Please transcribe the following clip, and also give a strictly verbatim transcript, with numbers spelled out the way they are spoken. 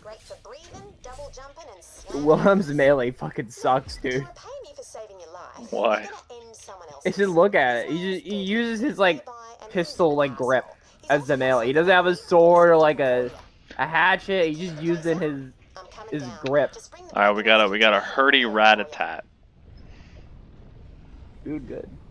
Great for breathing, double jumping, and slamming. Wilhelm's melee fucking sucks, dude. To repay me for saving your life, Why? you're gonna end someone else's. It's just look at it. He just he uses his like pistol like grip as the melee. He doesn't have a sword or like a a hatchet. He's just using his his grip. All right, we got a we got a Hurdy Rat-a-tat. Dude, good.